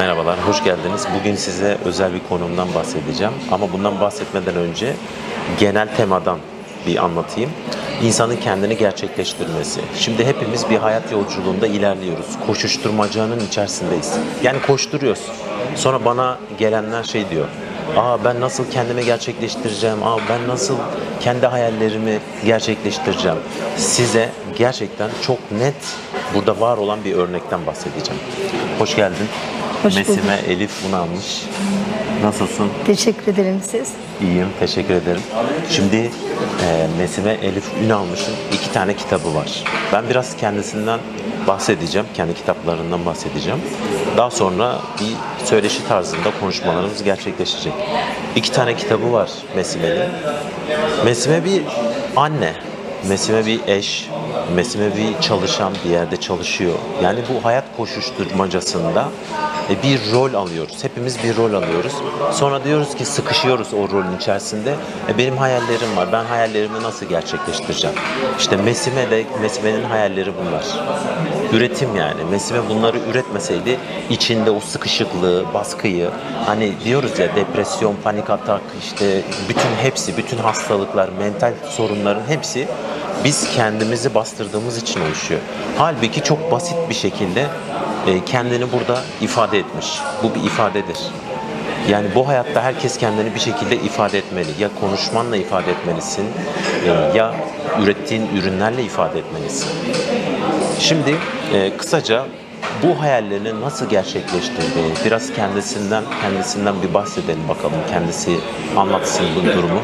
Merhabalar, hoş geldiniz. Bugün size özel bir konumdan bahsedeceğim. Ama bundan bahsetmeden önce genel temadan bir anlatayım. İnsanın kendini gerçekleştirmesi. Şimdi hepimiz bir hayat yolculuğunda ilerliyoruz. Koşuşturmacanın içerisindeyiz. Yani koşturuyoruz. Sonra bana gelenler şey diyor. Ben nasıl kendimi gerçekleştireceğim? Ben nasıl kendi hayallerimi gerçekleştireceğim? Size gerçekten çok net burada var olan bir örnekten bahsedeceğim. Hoş geldin. Hoş bulduk. Mesime Elif bunu almış. Nasılsın? Teşekkür ederim siz. İyiyim, teşekkür ederim. Şimdi Mesime Elif Ünalmış'ın 2 tane kitabı var. Ben biraz kendisinden bahsedeceğim, kendi kitaplarından bahsedeceğim. Daha sonra bir söyleşi tarzında konuşmalarımız gerçekleşecek. 2 tane kitabı var Mesime'nin. Mesime bir anne, Mesime bir eş, Mesime bir çalışan, bir yerde çalışıyor. Yani bu hayat koşuşturmacasında bir rol alıyoruz. Hepimiz bir rol alıyoruz. Sonra diyoruz ki sıkışıyoruz o rolün içerisinde. Benim hayallerim var. Ben hayallerimi nasıl gerçekleştireceğim? İşte Mesime'nin hayalleri bunlar. Üretim yani. Mesime bunları üretmeseydi içinde o sıkışıklığı, baskıyı, hani diyoruz ya depresyon, panik atak, işte bütün hastalıklar, mental sorunların hepsi biz kendimizi bastırdığımız için oluşuyor. Halbuki çok basit bir şekilde kendini burada ifade etmiş. Bu bir ifadedir. Yani bu hayatta herkes kendini bir şekilde ifade etmeli. Ya konuşmanla ifade etmelisin, ya ürettiğin ürünlerle ifade etmelisin. Şimdi kısaca bu hayallerini nasıl gerçekleştirdiği, biraz kendisinden bir bahsedelim bakalım. Kendisi anlatsın bu durumu.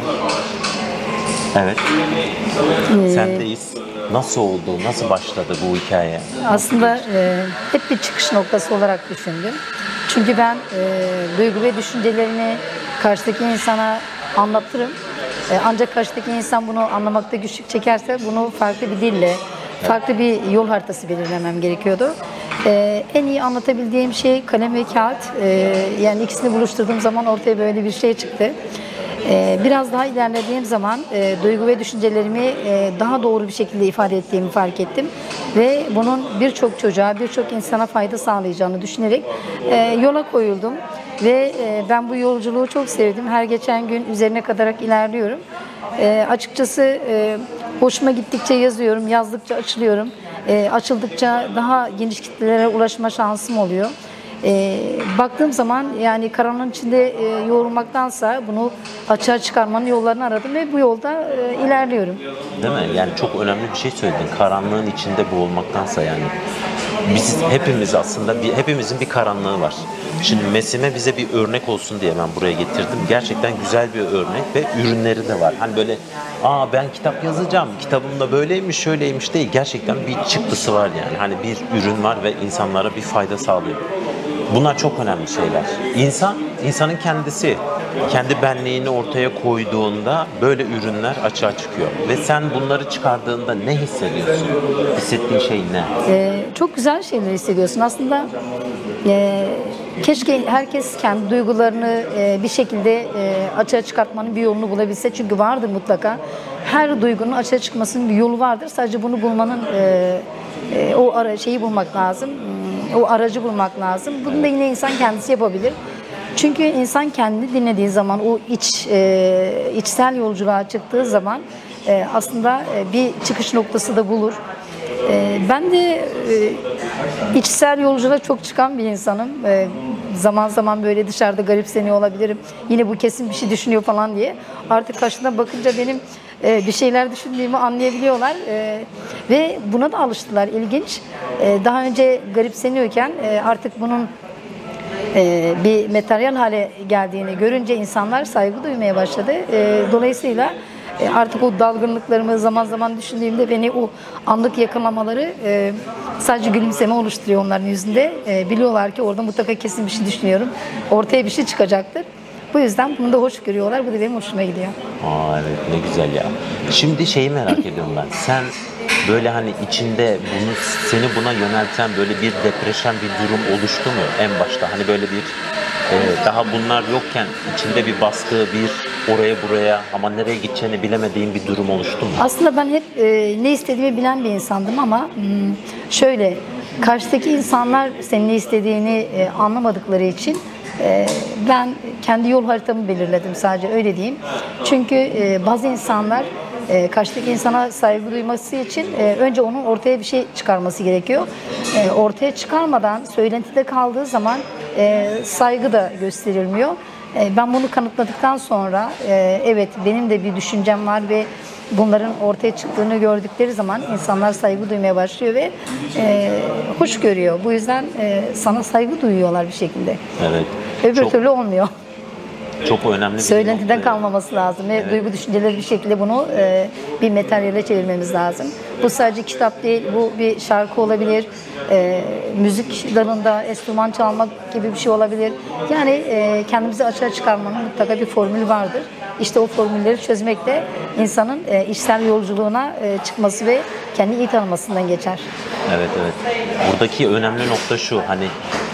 Evet. Sendeyiz. Nasıl oldu, nasıl başladı bu hikaye? Aslında hep bir çıkış noktası olarak düşündüm. Çünkü ben duygu ve düşüncelerimi karşıdaki insana anlatırım. Ancak karşıdaki insan bunu anlamakta güçlük çekerse bunu farklı bir dille, farklı bir yol haritası belirlemem gerekiyordu. En iyi anlatabildiğim şey kalem ve kağıt. Yani ikisini buluşturduğum zaman ortaya böyle bir şey çıktı. Biraz daha ilerlediğim zaman duygu ve düşüncelerimi daha doğru bir şekilde ifade ettiğimi fark ettim. Ve bunun birçok çocuğa, birçok insana fayda sağlayacağını düşünerek yola koyuldum. Ve ben bu yolculuğu çok sevdim. Her geçen gün üzerine katarak ilerliyorum. Açıkçası hoşuma gittikçe yazıyorum, yazdıkça açılıyorum. Açıldıkça daha geniş kitlelere ulaşma şansım oluyor. Baktığım zaman yani karanlığın içinde yoğurmaktansa bunu açığa çıkarmanın yollarını aradım ve bu yolda ilerliyorum. Değil mi? Yani çok önemli bir şey söyledin. Karanlığın içinde boğulmaktansa yani. Biz hepimiz aslında hepimizin bir karanlığı var. Şimdi Mesime bize bir örnek olsun diye ben buraya getirdim. Gerçekten güzel bir örnek ve ürünleri de var. Hani böyle ben kitap yazacağım, kitabımda böyleymiş, şöyleymiş değil. Gerçekten bir çıktısı var yani. Hani bir ürün var ve insanlara bir fayda sağlıyor. Bunlar çok önemli şeyler. İnsanın kendisi kendi benliğini ortaya koyduğunda böyle ürünler açığa çıkıyor. Ve sen bunları çıkardığında ne hissediyorsun? Hissettiğin şey ne? Çok güzel şeyler hissediyorsun. Aslında keşke herkes kendi duygularını bir şekilde açığa çıkartmanın bir yolunu bulabilse. Çünkü vardır mutlaka. Her duygunun açığa çıkmasının bir yolu vardır. Sadece bunu bulmanın şeyi bulmak lazım. O aracı bulmak lazım. Bunu da yine insan kendisi yapabilir. Çünkü insan kendini dinlediği zaman, o içsel yolculuğa çıktığı zaman aslında bir çıkış noktası da bulur. Ben de içsel yolculuğa çok çıkan bir insanım. Zaman zaman böyle dışarıda garipseniyor olabilirim. Yine bu kesin bir şey düşünüyor falan diye. Artık karşına bakınca benim bir şeyler düşündüğümü anlayabiliyorlar. Ve buna da alıştılar. İlginç. Daha önce garipseniyorken artık bunun bir materyal hale geldiğini görünce insanlar saygı duymaya başladı. Dolayısıyla artık o dalgınlıklarımı zaman zaman düşündüğümde beni o anlık yakalamaları sadece gülümseme oluşturuyor onların yüzünde. Biliyorlar ki orada mutlaka kesin bir şey düşünüyorum. Ortaya bir şey çıkacaktır. Bu yüzden bunu da hoş görüyorlar. Bu da benim hoşuma gidiyor. Evet, ne güzel ya. Şimdi şeyi merak ediyorum ben. Sen böyle hani içinde seni buna yönelten böyle bir depreşen bir durum oluştu mu en başta? Hani böyle bir daha bunlar yokken içinde bir baskı, bir oraya buraya ama nereye gideceğini bilemediğin bir durum oluştu mu? Aslında ben hep ne istediğimi bilen bir insandım ama şöyle karşıdaki insanlar senin ne istediğini anlamadıkları için ben kendi yol haritamı belirledim, sadece öyle diyeyim. Çünkü bazı insanlar karşıdaki insana saygı duyması için önce onun ortaya bir şey çıkarması gerekiyor. Ortaya çıkarmadan söylentide kaldığı zaman saygı da gösterilmiyor. Ben bunu kanıtladıktan sonra evet, benim de bir düşüncem var ve bunların ortaya çıktığını gördükleri zaman insanlar saygı duymaya başlıyor ve hoş görüyor. Bu yüzden sana saygı duyuyorlar bir şekilde. Evet. Öbür türlü olmuyor. Çok önemli bir Söylentiden nokta. kalmaması lazım ve Evet. duygu düşünceleri bir şekilde bunu bir materyale çevirmemiz lazım. Bu sadece kitap değil, bu bir şarkı olabilir, müzik dalında enstrüman çalmak gibi bir şey olabilir. Yani kendimizi açığa çıkarmanın mutlaka bir formülü vardır. İşte o formülleri çözmek de insanın içsel yolculuğuna çıkması ve kendi iyi tanımasından geçer. Evet, evet. Buradaki önemli nokta şu, hani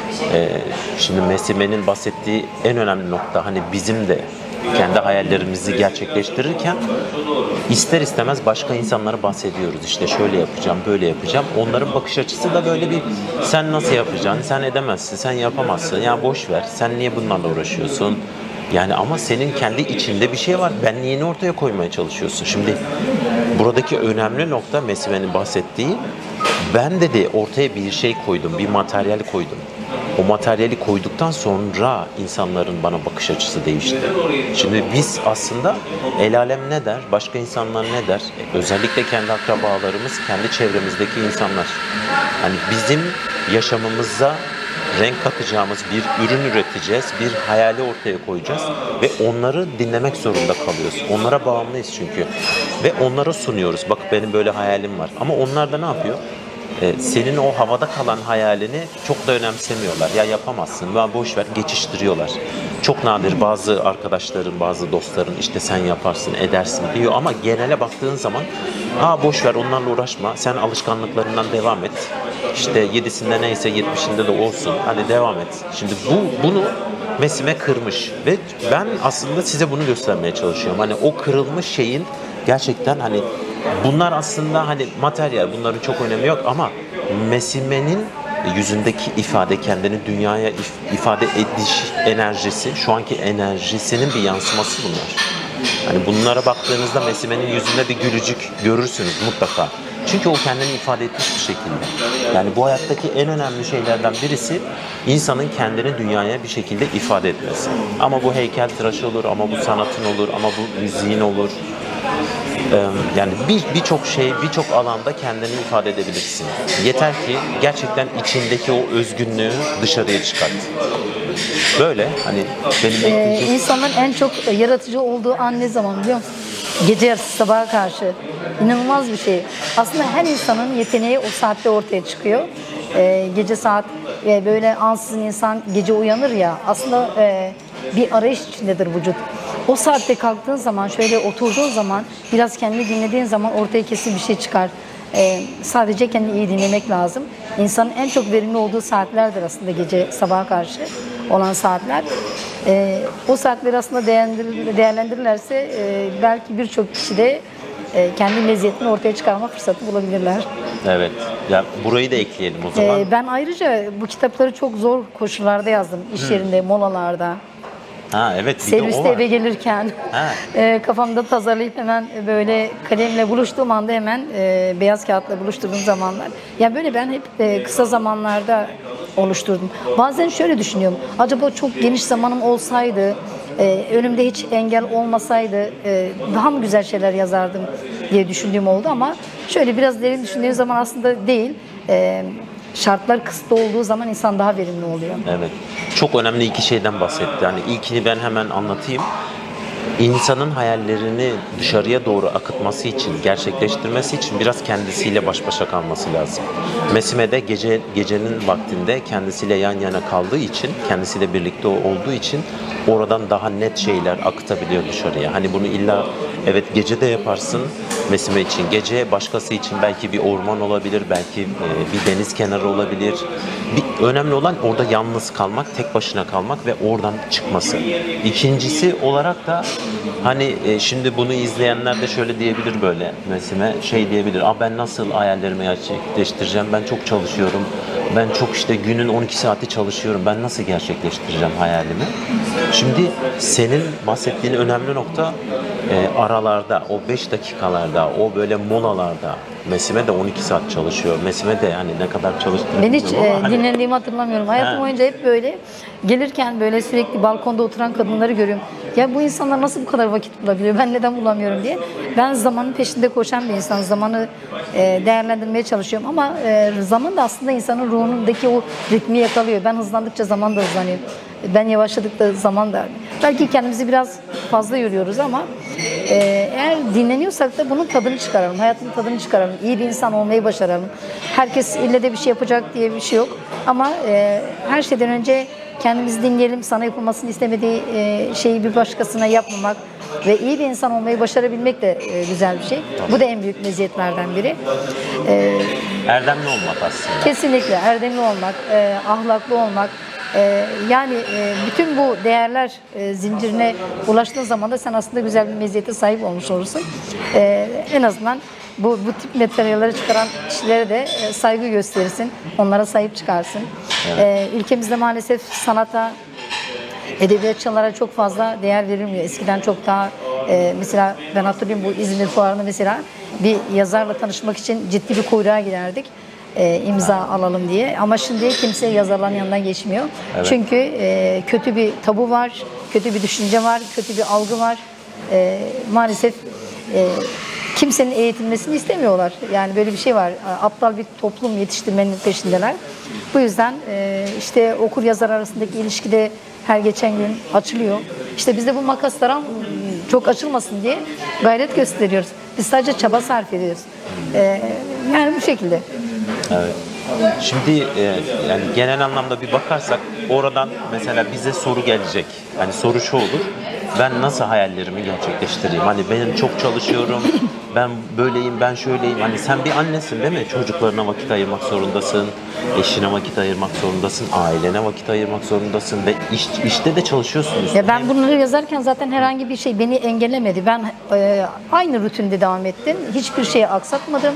şimdi Mesime'nin bahsettiği en önemli nokta, hani bizim de kendi hayallerimizi gerçekleştirirken ister istemez başka insanlara bahsediyoruz. İşte şöyle yapacağım, böyle yapacağım. Onların bakış açısı da böyle bir, sen nasıl yapacaksın, sen edemezsin, sen yapamazsın, ya boş ver, sen niye bunlarla uğraşıyorsun? Yani ama senin kendi içinde bir şey var. Benliğini ortaya koymaya çalışıyorsun. Şimdi buradaki önemli nokta Mesime'nin bahsettiği, ben dedi ortaya bir şey koydum, bir materyal koydum. O materyali koyduktan sonra insanların bana bakış açısı değişti. Şimdi biz aslında el alem ne der, başka insanlar ne der? Özellikle kendi akrabalarımız, kendi çevremizdeki insanlar. Hani bizim yaşamımıza renk katacağımız bir ürün üreteceğiz, bir hayali ortaya koyacağız ve onları dinlemek zorunda kalıyoruz. Onlara bağımlıyız çünkü ve onlara sunuyoruz. Bak, benim böyle hayalim var. Ama onlar da ne yapıyor? Senin o havada kalan hayalini çok da önemsemiyorlar. Ya yapamazsın, ya boş ver, geçiştiriyorlar. Çok nadir bazı arkadaşların, bazı dostların işte sen yaparsın, edersin diyor ama genele baktığın zaman boş ver, onlarla uğraşma, sen alışkanlıklarından devam et. İşte 7'sinde neyse 70'inde de olsun, hani devam et. Şimdi bunu Mesime kırmış ve ben aslında size bunu göstermeye çalışıyorum. Hani o kırılmış şeyin gerçekten, hani bunlar aslında hani materyal, bunların çok önemi yok ama Mesime'nin yüzündeki ifade, kendini dünyaya ifade ediş enerjisi, şu anki enerjisinin bir yansıması bunlar. Hani bunlara baktığınızda Mesime'nin yüzünde bir gülücük görürsünüz mutlaka. Çünkü o kendini ifade etmiş bir şekilde. Yani bu hayattaki en önemli şeylerden birisi insanın kendini dünyaya bir şekilde ifade etmesi. Ama bu heykeltıraş olur, ama bu sanatın olur, ama bu müziğin olur. Yani birçok şey, birçok alanda kendini ifade edebilirsin. Yeter ki gerçekten içindeki o özgünlüğü dışarıya çıkart. Böyle hani benim İnsanın en çok yaratıcı olduğu an ne zaman biliyor musun? Gece yarısı sabaha karşı. İnanılmaz bir şey. Aslında her insanın yeteneği o saatte ortaya çıkıyor. Gece saat böyle ansızın insan gece uyanır ya, aslında bir arayış içindedir vücut. O saatte kalktığın zaman, şöyle oturduğun zaman, biraz kendini dinlediğin zaman ortaya kesin bir şey çıkar. Sadece kendini iyi dinlemek lazım. İnsanın en çok verimli olduğu saatlerdir aslında gece sabaha karşı olan saatler. O saatleri aslında değerlendirirlerse belki birçok kişi de kendi lezzetini ortaya çıkarma fırsatı bulabilirler. Evet. Ya burayı da ekleyelim o zaman. Ben ayrıca bu kitapları çok zor koşullarda yazdım. İş yerinde, molalarda. Evet, bir de o Serviste var. eve gelirken kafamda tasarlayıp hemen böyle kalemle buluştuğum anda hemen beyaz kağıtla buluşturduğum zamanlar. Yani böyle ben hep kısa zamanlarda oluşturdum. Bazen şöyle düşünüyorum. Acaba çok geniş zamanım olsaydı, önümde hiç engel olmasaydı daha mı güzel şeyler yazardım diye düşündüğüm oldu ama şöyle biraz derin düşündüğüm zaman aslında değil. Şartlar kısıtlı olduğu zaman insan daha verimli oluyor. Evet. Çok önemli iki şeyden bahsetti. Yani ilkini ben hemen anlatayım. İnsanın hayallerini dışarıya doğru akıtması için, gerçekleştirmesi için biraz kendisiyle baş başa kalması lazım. Mesime de gecenin vaktinde kendisiyle yan yana kaldığı için, kendisiyle birlikte olduğu için oradan daha net şeyler akıtabiliyor dışarıya. Hani bunu illa evet gece de yaparsın Mesime için. Gece başkası için belki bir orman olabilir, belki bir deniz kenarı olabilir. Önemli olan orada yalnız kalmak, tek başına kalmak ve oradan çıkması. İkincisi olarak da Hani şimdi bunu izleyenler de şöyle diyebilir böyle Mesim'e şey diyebilir. Ben nasıl hayallerimi gerçekleştireceğim? Ben çok çalışıyorum. Ben çok işte günün 12 saati çalışıyorum. Ben nasıl gerçekleştireceğim hayalimi? Şimdi senin bahsettiğin önemli nokta aralarda, o 5 dakikalarda, o böyle molalarda. Mesime de 12 saat çalışıyor. Mesime de yani ne kadar çalıştığını Ben hiç bilmiyorum ama hani- dinlendiğimi hatırlamıyorum. Hayatım He. boyunca hep böyle gelirken böyle sürekli balkonda oturan kadınları görüyorum. Ya bu insanlar nasıl bu kadar vakit bulabiliyor? Ben neden bulamıyorum diye. Ben zamanın peşinde koşan bir insan. Zamanı değerlendirmeye çalışıyorum ama zaman da aslında insanın ruhundaki o ritmi yakalıyor. Ben hızlandıkça zaman da hızlanıyor. Ben yavaşladıkça zaman da. Belki kendimizi biraz fazla yoruyoruz ama eğer dinleniyorsak da bunun tadını çıkaralım. Hayatın tadını çıkaralım. İyi bir insan olmayı başaralım. Herkes ille de bir şey yapacak diye bir şey yok. Ama her şeyden önce kendimizi dinleyelim. Sana yapılmasını istemediği şeyi bir başkasına yapmamak ve iyi bir insan olmayı başarabilmek de güzel bir şey. Bu da en büyük meziyetlerden biri. Erdemli olmak aslında. Kesinlikle erdemli olmak, ahlaklı olmak. Yani bütün bu değerler zincirine ulaştığın zaman da sen aslında güzel bir meziyete sahip olmuş olursun. En azından bu tip materyalleri çıkaran kişilere de saygı gösterirsin, onlara sahip çıkarsın. Ülkemizde maalesef sanata, edebiyatçılara çok fazla değer verilmiyor. Eskiden çok daha mesela ben hatırlıyorum bu İzmir Fuarı'nda mesela bir yazarla tanışmak için ciddi bir kuyruğa girerdik. İmza alalım diye. Ama şimdi kimse yazarların yanından geçmiyor. Evet. Çünkü kötü bir tabu var, kötü bir düşünce var, kötü bir algı var. Maalesef kimsenin eğitilmesini istemiyorlar. Yani böyle bir şey var. Aptal bir toplum yetiştirmenin peşindeler. Bu yüzden işte okur yazar arasındaki ilişki de her geçen gün açılıyor. İşte biz de bu makaslara çok açılmasın diye gayret gösteriyoruz. Biz sadece çaba sarf ediyoruz. Yani bu şekilde. Evet. Şimdi yani genel anlamda bir bakarsak oradan mesela bize soru gelecek. Hani soru şu olur. Ben nasıl hayallerimi gerçekleştireyim? Hani ben çok çalışıyorum. Ben böyleyim, ben şöyleyim. Hani sen bir annesin değil mi? Çocuklarına vakit ayırmak zorundasın. Eşine vakit ayırmak zorundasın. Ailene vakit ayırmak zorundasın. Ve işte de çalışıyorsunuz. Ya ben bunları yazarken zaten herhangi bir şey beni engellemedi. Ben aynı rutinde devam ettim. Hiçbir şeyi aksatmadım.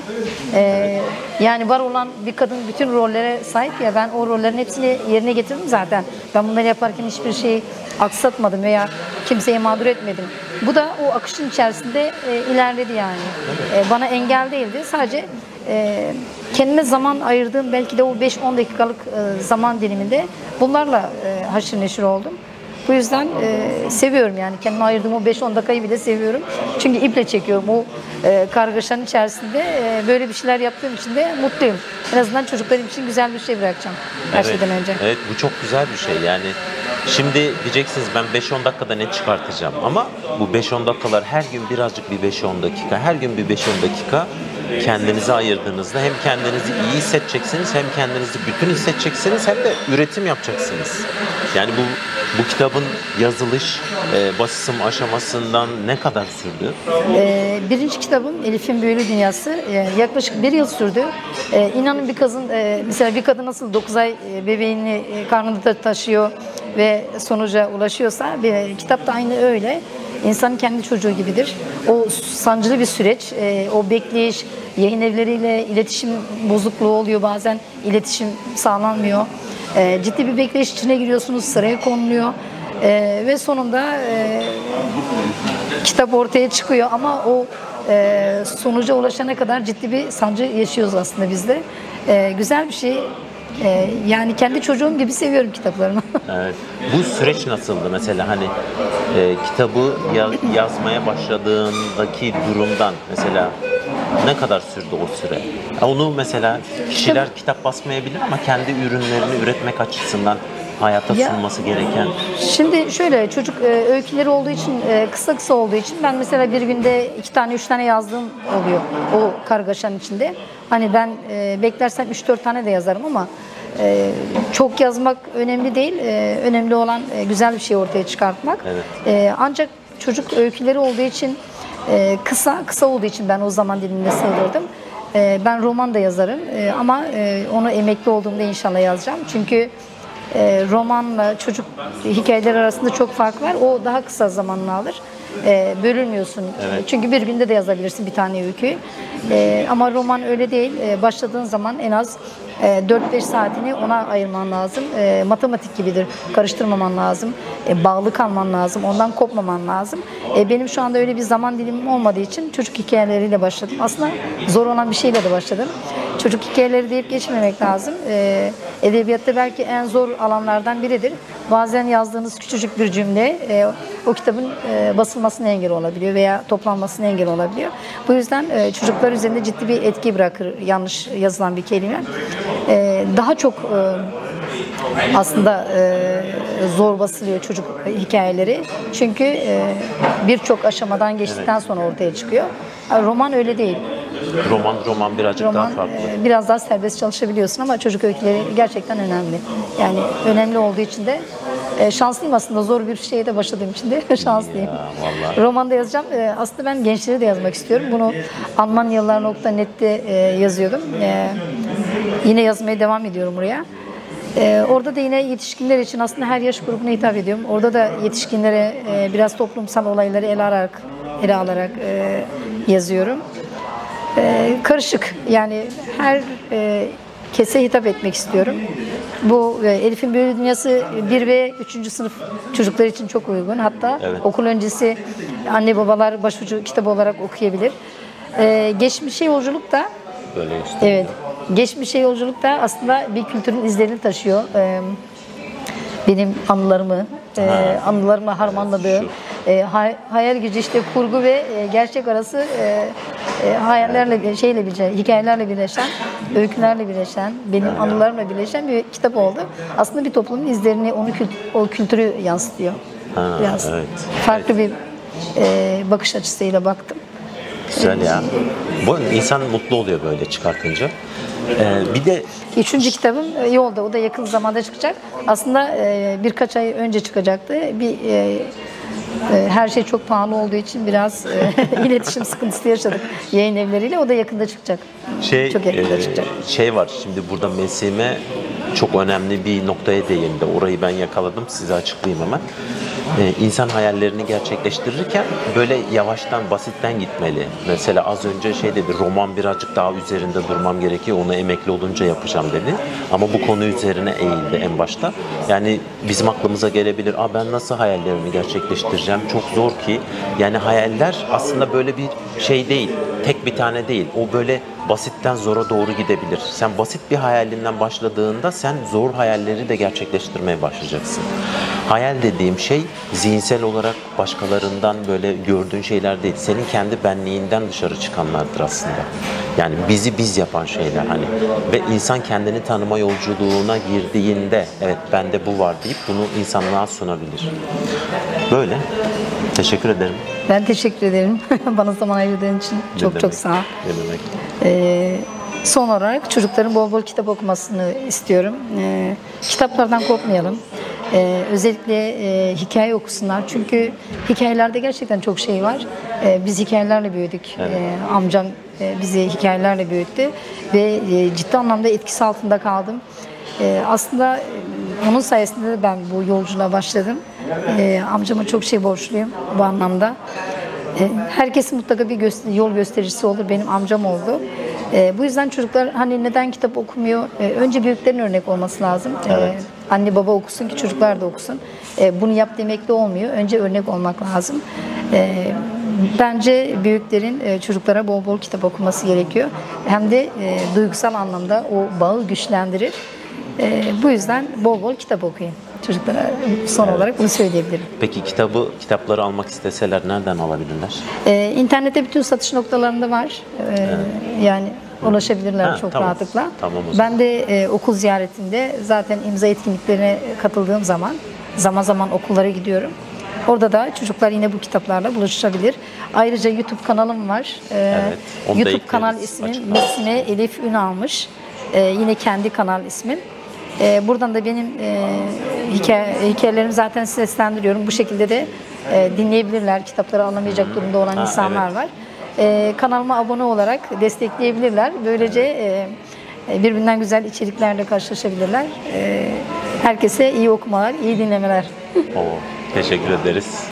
Yani var olan bir kadın bütün rollere sahip ya, ben o rollerin hepsini yerine getirdim zaten. Ben bunları yaparken hiçbir şeyi aksatmadım veya kimseyi mağdur etmedim. Bu da o akışın içerisinde ilerledi yani. Bana engel değildi. Sadece kendime zaman ayırdığım belki de o 5-10 dakikalık zaman diliminde bunlarla haşır neşir oldum. Bu yüzden seviyorum yani kendime ayırdığım o 5-10 dakikayı bile seviyorum. Çünkü iple çekiyorum o kargaşanın içerisinde. Böyle bir şeyler yaptığım için de mutluyum. En azından çocuklarım için güzel bir şey bırakacağım her şeyden önce. Evet, bu çok güzel bir şey yani. Şimdi diyeceksiniz ben 5-10 dakikada ne çıkartacağım ama bu 5-10 dakikalar her gün birazcık bir 5-10 dakika, her gün bir 5-10 dakika kendinize ayırdığınızda hem kendinizi iyi hissedeceksiniz hem kendinizi bütün hissedeceksiniz hem de üretim yapacaksınız. Yani bu kitabın yazılış, basım aşamasından ne kadar sürdü? Birinci kitabım Elif'in Büyülü Dünyası yaklaşık 1 yıl sürdü. İnanın bir kadın, mesela bir kadın nasıl 9 ay bebeğini karnında taşıyor ve sonuca ulaşıyorsa kitap da aynı öyle. İnsanın kendi çocuğu gibidir. O sancılı bir süreç, o bekleyiş, yayın evleriyle iletişim bozukluğu oluyor bazen, iletişim sağlanmıyor. Ciddi bir bekleyiş içine giriyorsunuz, sıraya konuluyor ve sonunda kitap ortaya çıkıyor ama o sonuca ulaşana kadar ciddi bir sancı yaşıyoruz aslında biz de. Güzel bir şey. Yani kendi çocuğum gibi seviyorum kitaplarını. Evet. Bu süreç nasıldı mesela hani kitabı yazmaya başladığındaki durumdan mesela ne kadar sürdü o süre? Onu mesela kişiler kitap basmayabilir ama kendi ürünlerini üretmek açısından hayata sunması gereken. Şimdi şöyle çocuk öyküleri olduğu için kısa kısa olduğu için ben mesela bir günde 2 tane 3 tane yazdığım oluyor o kargaşanın içinde. Hani ben beklersem 3-4 tane de yazarım ama çok yazmak önemli değil. Önemli olan güzel bir şey ortaya çıkartmak. Evet. Ancak çocuk öyküleri olduğu için kısa olduğu için ben o zaman dilimine sığdırdım. Ben roman da yazarım ama onu emekli olduğumda inşallah yazacağım. Çünkü romanla çocuk hikayeleri arasında çok fark var. O daha kısa zamanını alır. bölünmüyorsun. Evet. Çünkü bir günde de yazabilirsin bir tane öykü. Ama roman öyle değil. Başladığın zaman en az 4-5 saatini ona ayırman lazım. Matematik gibidir. Karıştırmaman lazım. Bağlı kalman lazım. Ondan kopmaman lazım. Benim şu anda öyle bir zaman dilimim olmadığı için çocuk hikayeleriyle başladım. Aslında zor olan bir şeyle de başladım. Çocuk hikayeleri deyip geçmemek lazım. Edebiyatta belki en zor alanlardan biridir. Bazen yazdığınız küçücük bir cümle o kitabın basılmasına engel olabiliyor veya toplanmasına engel olabiliyor. Bu yüzden çocuklar üzerinde ciddi bir etki bırakır yanlış yazılan bir kelime. Daha çok aslında zor basılıyor çocuk hikayeleri. Çünkü birçok aşamadan geçtikten sonra ortaya çıkıyor. Roman öyle değil. Roman birazcık daha farklı. Biraz daha serbest çalışabiliyorsun ama çocuk öyküleri gerçekten önemli. Yani önemli olduğu için de şanslıyım aslında. Zor bir şeye de başladığım için de şanslıyım. Ya, Romanda yazacağım. Aslında ben gençlere de yazmak istiyorum. Bunu almanyalılar.net'te yazıyordum. Yine yazmaya devam ediyorum buraya. Orada da yine yetişkinler için aslında her yaş grubuna hitap ediyorum. Orada da yetişkinlere biraz toplumsal olayları ele alarak yazıyorum. Karışık, yani her kese hitap etmek istiyorum. Bu Elif'in Büyülü Dünyası 1 ve 3. sınıf çocuklar için çok uygun. Hatta okul öncesi anne babalar başucu kitabı olarak okuyabilir. Geçmişe yolculuk da Böyle gösteriyor. evet, geçmişe yolculuk da aslında bir kültürün izlerini taşıyor. Benim anılarımı harmanladığım hayal gücü, işte kurgu ve gerçek arası hayallerle hikayelerle birleşen, öykülerle birleşen, benim anılarımla birleşen bir kitap oldu. Aslında bir toplumun izlerini, o kültürü yansıtıyor. Biraz farklı bir bakış açısıyla baktım. Güzel ya. Bu insan mutlu oluyor böyle çıkartınca. Bir de 3. kitabım yolda. O da yakın zamanda çıkacak. Aslında birkaç ay önce çıkacaktı. Her şey çok pahalı olduğu için biraz iletişim sıkıntısı yaşadık yayın evleriyle. O da yakında çıkacak. Çok yakında çıkacak. Şey var, şimdi burada Mesime çok önemli bir noktaya değindi. Orayı ben yakaladım. Size açıklayayım hemen. İnsan hayallerini gerçekleştirirken böyle yavaştan, basitten gitmeli. Mesela az önce şey dedi, roman birazcık daha üzerinde durmam gerekiyor. Onu emekli olunca yapacağım dedi. Ama bu konu üzerine eğildi en başta. Yani bizim aklımıza gelebilir. Ben nasıl hayallerimi gerçekleştireceğim? Çok zor ki. Yani hayaller aslında böyle bir şey değil. Tek bir tane değil. O böyle basitten zora doğru gidebilir. Sen basit bir hayalinden başladığında sen zor hayalleri de gerçekleştirmeye başlayacaksın. Hayal dediğim şey zihinsel olarak başkalarından böyle gördüğün şeyler değil. Senin kendi benliğinden dışarı çıkanlardır aslında. Yani bizi biz yapan şeyler hani. Ve insan kendini tanıma yolculuğuna girdiğinde evet bende bu var deyip bunu insanlığa sunabilir. Böyle. Teşekkür ederim. Ben teşekkür ederim. Bana zaman ayırdığın için çok sağ ol. Ne demek? Son olarak çocukların bol bol kitap okumasını istiyorum. Kitaplardan kopmayalım. Özellikle hikaye okusunlar. Çünkü hikayelerde gerçekten çok şey var. Biz hikayelerle büyüdük. Amcam bizi hikayelerle büyüttü. Ve ciddi anlamda etkisi altında kaldım. Aslında onun sayesinde de ben bu yolculuğa başladım. Amcama çok şey borçluyum bu anlamda. Herkesin mutlaka bir yol göstericisi olur. Benim amcam oldu. Bu yüzden çocuklar hani neden kitap okumuyor? Önce büyüklerin örnek olması lazım. Anne baba okusun ki çocuklar da okusun. Bunu yap demekle olmuyor. Önce örnek olmak lazım. Bence büyüklerin çocuklara bol bol kitap okuması gerekiyor. Hem de duygusal anlamda o bağı güçlendirir. Bu yüzden bol bol kitap okuyun. Çocuklara son olarak bunu söyleyebilirim. Peki kitapları almak isteseler nereden alabilirler? İnternette bütün satış noktalarında var. Yani ulaşabilirler çok rahatlıkla. Tamam o zaman. Ben de okul ziyaretinde zaten imza etkinliklerine katıldığım zaman zaman okullara gidiyorum. Orada da çocuklar yine bu kitaplarla buluşabilir. Ayrıca YouTube kanalım var. YouTube kanal ismim Mesime Elif Ünalmış. Yine kendi kanal ismim. Buradan da benim hikayelerimi zaten seslendiriyorum. Bu şekilde de dinleyebilirler. Kitapları alamayacak durumda olan insanlar var. Kanalıma abone olarak destekleyebilirler. Böylece birbirinden güzel içeriklerle karşılaşabilirler. Herkese iyi okumalar, iyi dinlemeler. Teşekkür ederiz.